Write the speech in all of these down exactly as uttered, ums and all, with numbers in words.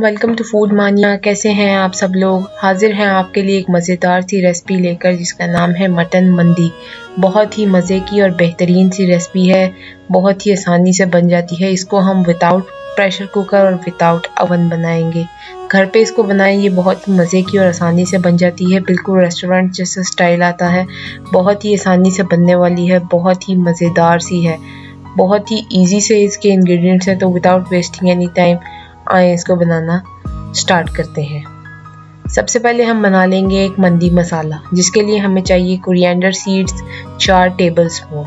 Welcome to food मानिया। कैसे हैं आप सब लोग? हाजिर हैं आपके लिए एक मज़ेदार सी रेसिपी लेकर जिसका नाम है मटन मंदी। बहुत ही मज़े की और बेहतरीन सी रेसिपी है, बहुत ही आसानी से बन जाती है। इसको हम विदाउट प्रेशर कुकर और विदाउट अवन बनाएंगे। घर पे इसको बनाएं, ये बहुत मज़े की और आसानी से बन जाती है। बिल्कुल रेस्टोरेंट जैसा स्टाइल आता है, बहुत ही आसानी से बनने वाली है, बहुत ही मज़ेदार सी है, बहुत ही इजी से इसके इंग्रेडिएंट्स हैं। तो विदाउट वेस्टिंग एनी टाइम आए इसको बनाना स्टार्ट करते हैं। सबसे पहले हम बना लेंगे एक मंदी मसाला, जिसके लिए हमें चाहिए कोरिएंडर सीड्स चार टेबल स्पून,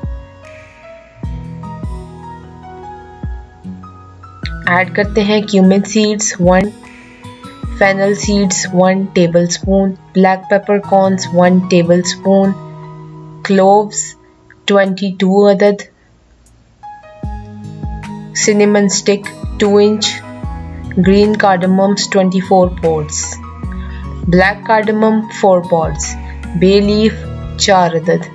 ऐड करते हैं cumin seeds one, fennel seeds one tablespoon, black peppercorns one tablespoon, cloves बाईस अदद, cinnamon stick two inch, green cardamoms twenty-four pods, black cardamom four pods, bay leaf चार अदद,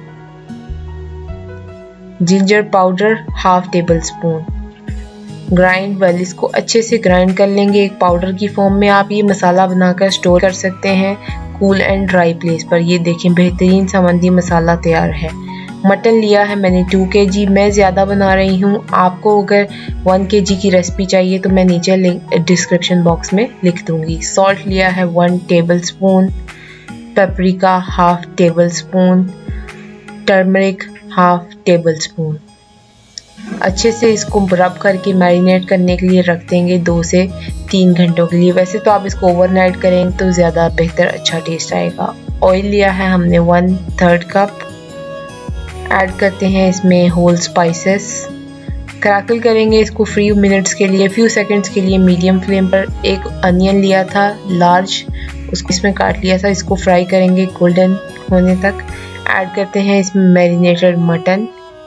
ginger powder half tablespoon. Grind well, इसको अच्छे से grind कर लेंगे एक पाउडर की फॉर्म में। आप ये मसाला बनाकर स्टोर कर सकते हैं कूल एंड ड्राई प्लेस पर। ये देखें बेहतरीन सा मंदी मसाला तैयार है। मटन लिया है मैंने टू के जी, मैं ज़्यादा बना रही हूँ। आपको अगर वन के जी की रेसिपी चाहिए तो मैं नीचे लिंक डिस्क्रिप्शन बॉक्स में लिख दूँगी। सॉल्ट लिया है one tablespoon, paprika half tablespoon, turmeric half tablespoon. अच्छे से इसको रब करके मैरिनेट करने के लिए रख देंगे दो से तीन घंटों के लिए। वैसे तो आप इसको ओवरनाइट करें तो ज़्यादा बेहतर अच्छा टेस्ट आएगा। ऑयल लिया है हमने वन थर्ड कप, ऐड करते हैं इसमें होल स्पाइसेस, क्रैकल करेंगे इसको फ्यू मिनट्स के लिए, फ्यू सेकंड्स के लिए मीडियम फ्लेम पर। एक अनियन लिया था लार्ज, उसको इसमें काट लिया था, इसको फ्राई करेंगे गोल्डन होने तक। ऐड करते हैं इसमें मैरिनेटेड मटन।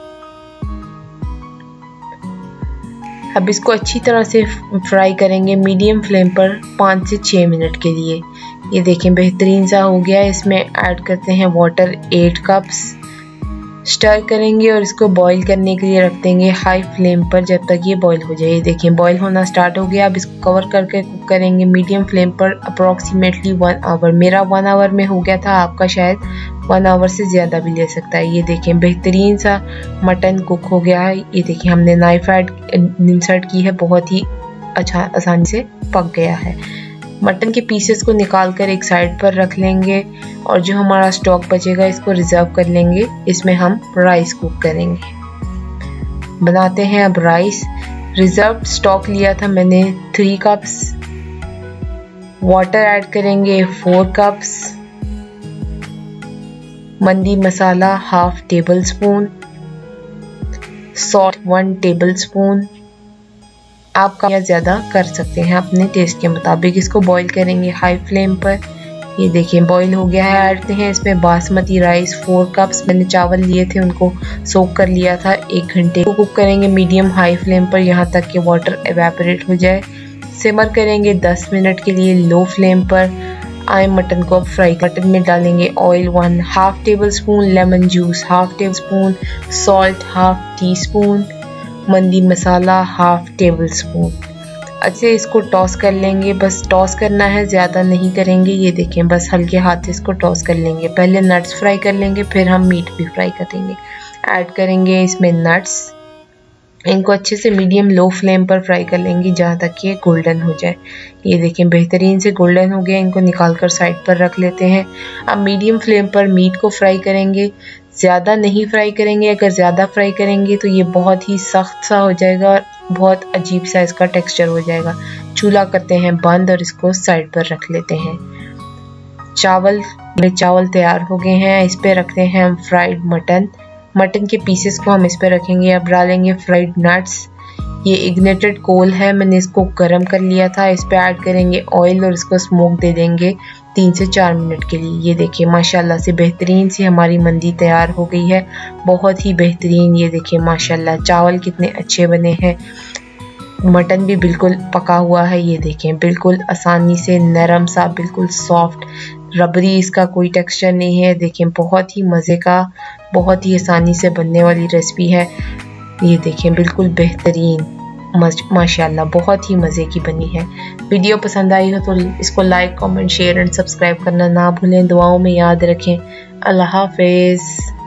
अब इसको अच्छी तरह से फ्राई करेंगे मीडियम फ्लेम पर पाँच से छः मिनट के लिए। ये देखें बेहतरीन सा हो गया। इसमें ऐड करते हैं वाटर एट कप्स, स्टर करेंगे और इसको बॉईल करने के लिए रख देंगे हाई फ्लेम पर जब तक ये बॉईल हो जाए। ये देखें बॉईल होना स्टार्ट हो गया। अब इसको कवर करके कुक करेंगे मीडियम फ्लेम पर अप्रॉक्सीमेटली वन आवर। मेरा वन आवर में हो गया था, आपका शायद वन आवर से ज़्यादा भी ले सकता है। ये देखें बेहतरीन सा मटन कुक हो गया है। ये देखिए हमने नाइफ ऐड इंसर्ट की है, बहुत ही अच्छा आसानी से पक गया है। मटन के पीसेस को निकाल कर एक साइड पर रख लेंगे और जो हमारा स्टॉक बचेगा इसको रिजर्व कर लेंगे। इसमें हम राइस कुक करेंगे। बनाते हैं अब राइस। रिजर्व स्टॉक लिया था मैंने थ्री कप्स, वाटर ऐड करेंगे four cups, mandi masala half tablespoon, salt one tablespoon. आप कम या ज़्यादा कर सकते हैं अपने टेस्ट के मुताबिक। इसको बॉईल करेंगे हाई फ्लेम पर। ये देखिए बॉईल हो गया है। ऐड करते हैं इसमें बासमती राइस फोर कप्स। मैंने चावल लिए थे, उनको सोक कर लिया था एक घंटे। को कुक करेंगे मीडियम हाई फ्लेम पर यहाँ तक कि वाटर एवेपोरेट हो जाए। सिमर करेंगे दस मिनट के लिए लो फ्लेम पर। आए मटन को अब फ्राई। मटन में डालेंगे oil one half tablespoon, lemon juice half tablespoon, salt half teaspoon, mandi masala half tablespoon. अच्छे इसको टॉस कर लेंगे, बस टॉस करना है, ज़्यादा नहीं करेंगे। ये देखें बस हल्के हाथ से इसको टॉस कर लेंगे। पहले नट्स फ्राई कर लेंगे, फिर हम मीट भी फ्राई करेंगे। ऐड करेंगे इसमें नट्स, इनको अच्छे से मीडियम लो फ्लेम पर फ्राई कर लेंगे जहाँ तक ये गोल्डन हो जाए। ये देखें बेहतरीन से गोल्डन हो गए। इनको निकाल कर साइड पर रख लेते हैं। अब मीडियम फ्लेम पर मीट को फ्राई करेंगे, ज़्यादा नहीं फ्राई करेंगे। अगर ज़्यादा फ्राई करेंगे तो ये बहुत ही सख्त सा हो जाएगा और बहुत अजीब सा इसका टेक्सचर हो जाएगा। चूल्हा करते हैं बंद और इसको साइड पर रख लेते हैं। चावल मेरे चावल तैयार हो गए हैं। इस पे रखते हैं हम फ्राइड मटन। मटन के पीसेस को हम इस पे रखेंगे। अब डालेंगे फ्राइड नट्स। ये इग्नेटेड कोल है, मैंने इसको गर्म कर लिया था। इस पे ऐड करेंगे ऑयल और इसको स्मोक दे देंगे तीन से चार मिनट के लिए। ये देखिए माशाल्लाह से बेहतरीन सी हमारी मंदी तैयार हो गई है, बहुत ही बेहतरीन। ये देखिए माशाल्लाह चावल कितने अच्छे बने हैं, मटन भी बिल्कुल पका हुआ है। ये देखें बिल्कुल आसानी से नरम सा, बिल्कुल सॉफ्ट, रबरी, इसका कोई टेक्सचर नहीं है। देखें बहुत ही मज़े का, बहुत ही आसानी से बनने वाली रेसिपी है। ये देखें बिल्कुल बेहतरीन। माशाल्लाह बहुत ही मज़े की बनी है। वीडियो पसंद आई हो तो इसको like, comment, share and subscribe करना ना भूलें। दुआओं में याद रखें। अल्लाह हाफिज़।